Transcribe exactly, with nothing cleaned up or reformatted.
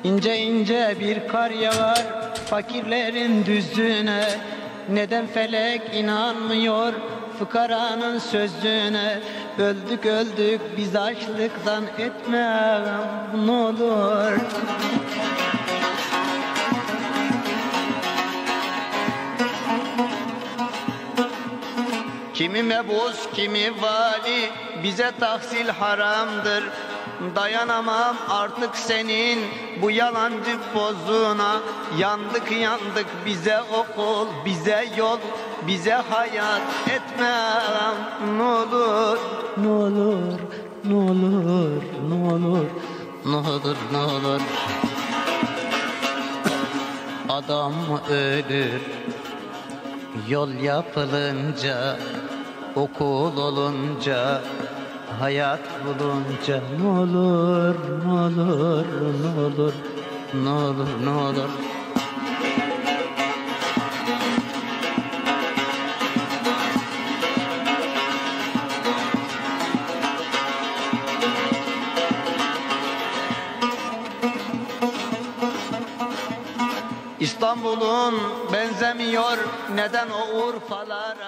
İnce ince bir kar yağar fakirlerin düzüne. Neden felek inanmıyor fıkaranın sözüne? Öldük öldük biz açlıktan, etme ne olur. Kimi mebus, kimi vali, bize tahsil haramdır. Dayanamam artık senin bu yalancı pozuna. Yandık yandık, bize okul, bize yol, bize hayat, etmem ne olur. Ne olur, ne olur, ne olur, ne olur, ne olur. Adam ölür yol yapılınca, okul olunca, hayat bulunca. Ne olur, ne olur, ne olur, ne olur, ne olur. İstanbul'un benzemiyor neden o Urfalar?